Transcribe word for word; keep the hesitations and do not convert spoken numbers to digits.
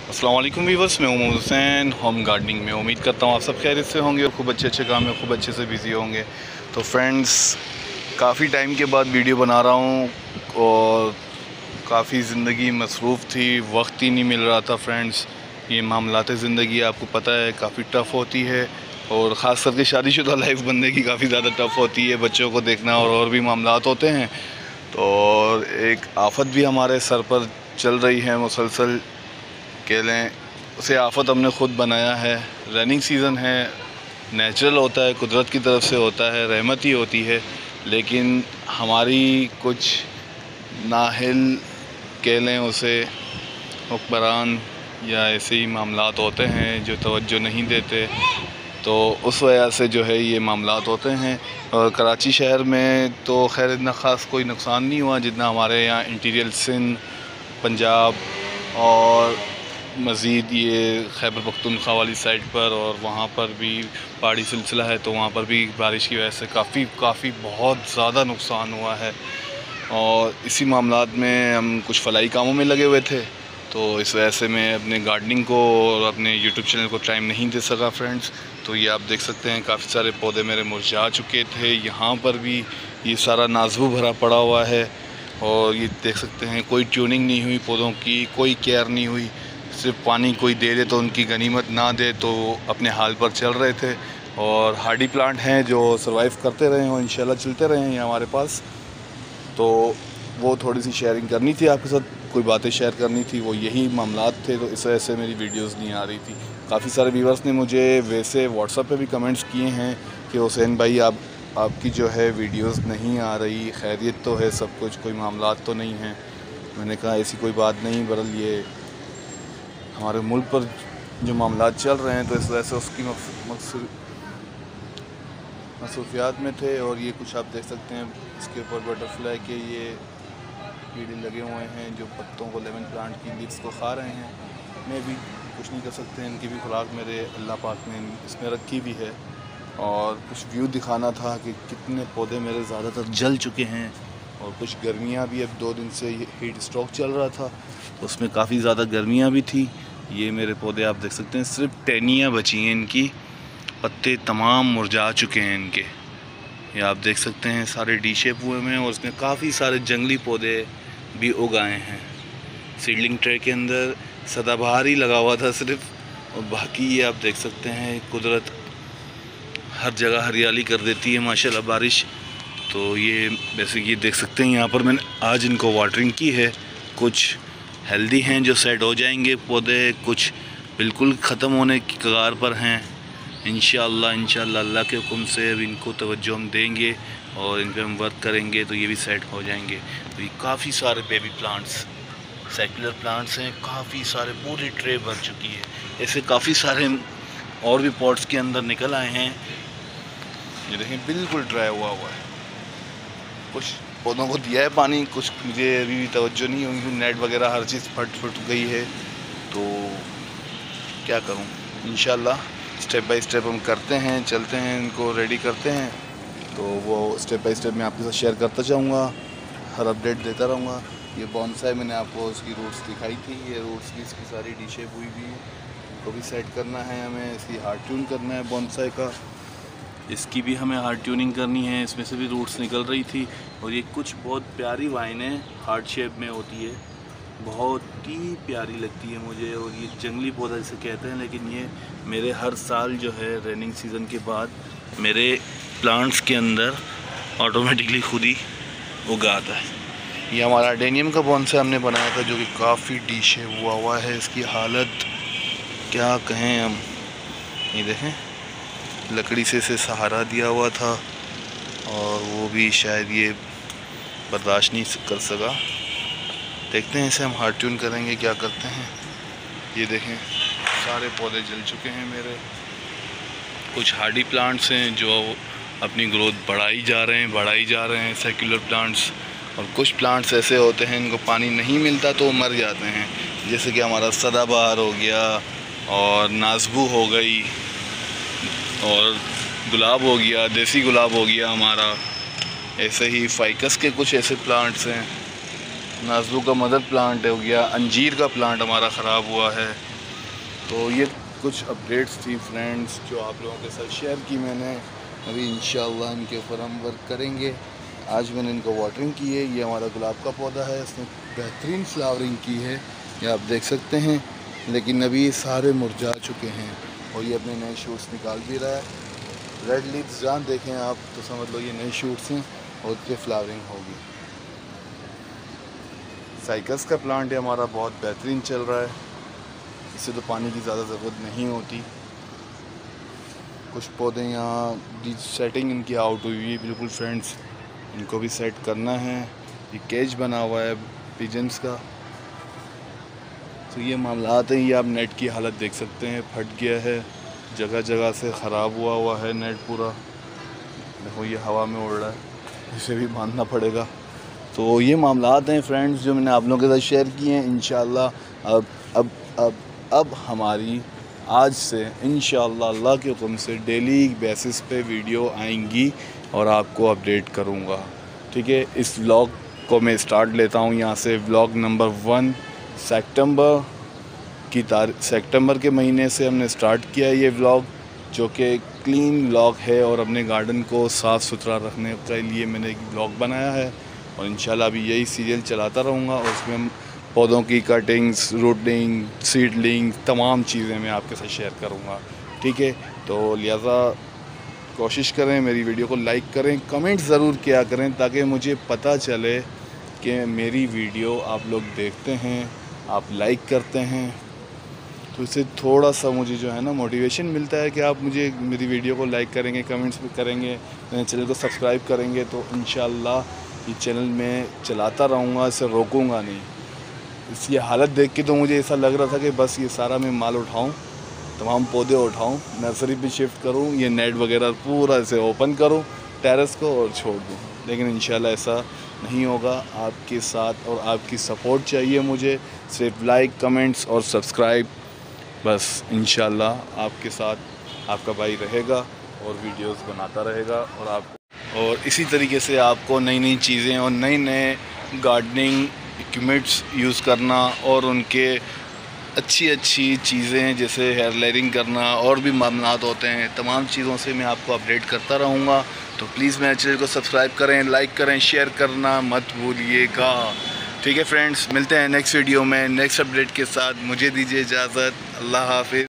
अस्सलाम वालेकुम वीवर्स, मैं मोहम्मद हुसैन होम गार्डनिंग में। उम्मीद करता हूँ आप सब खैरियत से होंगे और खूब अच्छे अच्छे काम में खूब अच्छे से बिज़ी होंगे। तो फ्रेंड्स, काफ़ी टाइम के बाद वीडियो बना रहा हूँ और काफ़ी ज़िंदगी मसरूफ़ थी, वक्त ही नहीं मिल रहा था। फ्रेंड्स, ये मामलात ज़िंदगी आपको पता है काफ़ी टफ़ होती है और ख़ास करके शादीशुदा लाइफ बनने की काफ़ी ज़्यादा टफ़ होती है। बच्चों को देखना और और भी मामलात होते हैं। तो एक आफत भी हमारे सर पर चल रही है मुसलसल, कह लें उसे आफत हमने ख़ुद बनाया है। रेनिंग सीज़न है, नेचुरल होता है, कुदरत की तरफ से होता है, रहमत ही होती है। लेकिन हमारी कुछ नाहिल कह लें उसे हुक्मरान या ऐसे ही मामलात होते हैं जो तवज्जो नहीं देते, तो उस वजह से जो है ये मामलात होते हैं। और कराची शहर में तो खैर इतना ख़ास कोई नुकसान नहीं हुआ जितना हमारे यहाँ इंटीरियर सिंध, पंजाब और मज़ीद ये खैबर पख्तूनख्वा वाली साइड पर, और वहाँ पर भी पहाड़ी सिलसिला है तो वहाँ पर भी बारिश की वजह से काफ़ी काफ़ी बहुत ज़्यादा नुकसान हुआ है। और इसी मामलात में हम कुछ फलाई कामों में लगे हुए थे, तो इस वजह से मैं अपने गार्डनिंग को और अपने यूट्यूब चैनल को टाइम नहीं दे सका। फ्रेंड्स, तो ये आप देख सकते हैं काफ़ी सारे पौधे मेरे मुरझा चुके थे। यहाँ पर भी ये सारा नाज़बू भरा पड़ा हुआ है और ये देख सकते हैं कोई ट्यूनिंग नहीं हुई पौधों की, कोई केयर नहीं हुई। सिर्फ पानी कोई दे दे तो उनकी गनीमत, ना दे तो अपने हाल पर चल रहे थे। और हार्डी प्लांट हैं जो सर्वाइव करते रहे और इंशाल्लाह चलते रहे हैं हमारे पास। तो वो थोड़ी सी शेयरिंग करनी थी आपके साथ, कोई बातें शेयर करनी थी, वो यही मामलात थे। तो इस वजह से मेरी वीडियोस नहीं आ रही थी। काफ़ी सारे व्यूअर्स ने मुझे वैसे व्हाट्सएप पे भी कमेंट्स किए हैं कि हुसैन भाई आप आपकी जो है वीडियोस नहीं आ रही, खैरियत तो है सब कुछ, कोई मामलात तो नहीं हैं। मैंने कहा ऐसी कोई बात नहीं, बरल ये हमारे मुल्क पर जो मामलात चल रहे हैं तो इस वजह से उसकी मसरूफियात में थे। और ये कुछ आप देख सकते हैं, इसके ऊपर बटरफ्लाई के ये कीड़े लगे हुए हैं जो पत्तों को, लेमन प्लांट की लीव्स को खा रहे हैं। मैं भी कुछ नहीं कर सकते, इनकी भी खुराक मेरे अल्लाह पाक ने इसमें रखी भी है। और कुछ व्यू दिखाना था कि कितने पौधे मेरे ज़्यादातर जल चुके हैं। और कुछ गर्मियाँ भी, अब दो दिन से हीट स्ट्रोक चल रहा था तो उसमें काफ़ी ज़्यादा गर्मियाँ भी थी। ये मेरे पौधे आप देख सकते हैं, सिर्फ टहनियाँ बची हैं इनकी, पत्ते तमाम मुरझा चुके हैं इनके। ये आप देख सकते हैं सारे डी शेप हुए हैं और इसमें काफ़ी सारे जंगली पौधे भी उगाए हैं। सीडलिंग ट्रे के अंदर सदाबहार ही लगा हुआ था सिर्फ, और बाकी ये आप देख सकते हैं कुदरत हर जगह हरियाली कर देती है माशाल्लाह बारिश। तो ये वैसे ये देख सकते हैं यहाँ पर मैंने आज इनको वाटरिंग की है। कुछ हेल्दी हैं जो सेट हो जाएंगे पौधे, कुछ बिल्कुल ख़त्म होने की कगार पर हैं। इंशाअल्लाह इंशाअल्लाह अल्लाह के हुक्म से अब इनको तवज्जो हम देंगे और इन पर हम वर्क करेंगे तो ये भी सेट हो जाएंगे। तो ये काफ़ी सारे बेबी प्लांट्स, सेक्युलर प्लांट्स हैं, काफ़ी सारे, पूरी ट्रे भर चुकी है। ऐसे काफ़ी सारे और भी पॉट्स के अंदर निकल आए हैं। ये देखें बिल्कुल ड्राई हुआ हुआ है। कुछ पौधों को दिया है पानी, कुछ मुझे अभी भी तवज्जो नहीं होगी, नेट वगैरह हर चीज़ फट फट गई है। तो क्या करूं, इंशाल्लाह स्टेप बाय स्टेप हम करते हैं, चलते हैं, इनको रेडी करते हैं। तो वो स्टेप बाय स्टेप मैं आपके साथ शेयर करता जाऊंगा, हर अपडेट देता रहूँगा। ये बॉन्साई मैंने आपको उसकी रूट्स दिखाई थी, ये रूट्स भी इसकी सारी डी शेप हुई भी है, इनको भी सेट करना है हमें। इसकी हार्ड ट्यून करना है बॉन्साई का, इसकी भी हमें हार्ड ट्यूनिंग करनी है। इसमें से भी रूट्स निकल रही थी। और ये कुछ बहुत प्यारी वाइनें हार्ट शेप में होती है, बहुत ही प्यारी लगती है मुझे। और ये जंगली पौधा जिसे कहते हैं, लेकिन ये मेरे हर साल जो है रेनिंग सीज़न के बाद मेरे प्लांट्स के अंदर ऑटोमेटिकली खुद ही उगा आता है। ये हमारा अडेनियम का बॉन्साई हमने बनाया था जो कि काफ़ी डी शेप हुआ हुआ है। इसकी हालत क्या कहें हम, ये देखें लकड़ी से इसे सहारा दिया हुआ था और वो भी शायद ये बर्दाश्त नहीं कर सका। देखते हैं इसे हम हार्ड ट्यून करेंगे, क्या करते हैं। ये देखें सारे पौधे जल चुके हैं मेरे। कुछ हार्डी प्लांट्स हैं जो अपनी ग्रोथ बढ़ाई जा रहे हैं बढ़ाई जा रहे हैं सेक्युलर प्लांट्स। और कुछ प्लांट्स ऐसे होते हैं इनको पानी नहीं मिलता तो मर जाते हैं, जैसे कि हमारा सदाबहार हो गया और नाज़बू हो गई और गुलाब हो गया, देसी गुलाब हो गया हमारा। ऐसे ही फाइकस के कुछ ऐसे प्लांट्स हैं, नाज़बू का मदर प्लांट हो गया, अंजीर का प्लांट हमारा ख़राब हुआ है। तो ये कुछ अपडेट्स थी फ्रेंड्स जो आप लोगों के साथ शेयर की मैंने। अभी इंशाल्लाह इनके ऊपर हम वर्क करेंगे। आज मैंने इनको वाटरिंग की है। ये हमारा गुलाब का पौधा है, इसने बेहतरीन फ्लावरिंग की है, ये आप देख सकते हैं। लेकिन अभी ये सारे मुरझा चुके हैं और ये अपने नए शूट्स निकाल भी रहा है। रेड लीव्स जहाँ देखें आप तो समझ लो ये नए शूट्स हैं और इस पर फ्लावरिंग होगी। साइकस का प्लांट है हमारा, बहुत बेहतरीन चल रहा है। इससे तो पानी की ज़्यादा ज़रूरत नहीं होती। कुछ पौधे यहाँ सेटिंग इनकी आउट हुई हुई है बिल्कुल फ्रेंड्स, इनको भी सेट करना है। ये केज बना हुआ है पिजन्स का। तो ये मामलात हैं। ये आप नेट की हालत देख सकते हैं, फट गया है, जगह जगह से ख़राब हुआ हुआ है नेट पूरा। देखो ये हवा में उड़ रहा है, इसे भी बांधना पड़ेगा। तो ये मामलात हैं फ्रेंड्स जो मैंने आप लोगों के साथ शेयर किए हैं। इंशाल्लाह अब अब अब अब हमारी आज से इंशाल्लाह अल्लाह के हुक्म से डेली बेसिस पे वीडियो आएंगी और आपको अपडेट करूँगा। ठीक है, इस व्लॉग को मैं स्टार्ट लेता हूँ यहाँ से। व्लॉग नंबर वन सितंबर की तारीख, सितंबर के महीने से हमने स्टार्ट किया है ये व्लॉग, जो कि क्लीन व्लॉग है और अपने गार्डन को साफ़ सुथरा रखने के लिए मैंने एक व्लॉग बनाया है। और इंशाल्लाह अभी यही सीरियल चलाता रहूँगा और उसमें पौधों की कटिंग्स, रूटिंग, सीडलिंग, तमाम चीज़ें मैं आपके साथ शेयर करूँगा। ठीक है, तो लिहाजा कोशिश करें मेरी वीडियो को लाइक करें, कमेंट ज़रूर किया करें ताकि मुझे पता चले कि मेरी वीडियो आप लोग देखते हैं, आप लाइक करते हैं। तो इससे थोड़ा सा मुझे जो है ना मोटिवेशन मिलता है कि आप मुझे मेरी वीडियो को लाइक करेंगे, कमेंट्स भी करेंगे, मेरे चैनल को सब्सक्राइब करेंगे। तो इंशाल्लाह ये चैनल मैं चलाता रहूँगा, इसे रोकूँगा नहीं। इसकी हालत देख के तो मुझे ऐसा लग रहा था कि बस ये सारा मैं माल उठाऊँ, तमाम पौधे उठाऊँ, नर्सरी पे शिफ्ट करूँ, ये नेट वगैरह पूरा इसे ओपन करूँ टेरेस को और छोड़ दूँ। लेकिन इंशाल्लाह ऐसा नहीं होगा। आपके साथ और आपकी सपोर्ट चाहिए मुझे, सिर्फ लाइक, कमेंट्स और सब्सक्राइब। बस इंशाल्लाह आपके साथ आपका भाई रहेगा और वीडियोस बनाता रहेगा और आप और इसी तरीके से आपको नई नई चीज़ें और नए नए गार्डनिंग इक्विपमेंट्स यूज़ करना और उनके अच्छी अच्छी चीज़ें जैसे हेयर लेयरिंग करना और भी मामलात होते हैं, तमाम चीज़ों से मैं आपको अपडेट करता रहूँगा। तो प्लीज़ मेरे चैनल को सब्सक्राइब करें, लाइक करें, शेयर करना मत भूलिएगा। ठीक है फ्रेंड्स, मिलते हैं नेक्स्ट वीडियो में नेक्स्ट अपडेट के साथ। मुझे दीजिए इजाज़त। अल्लाह हाफिज़।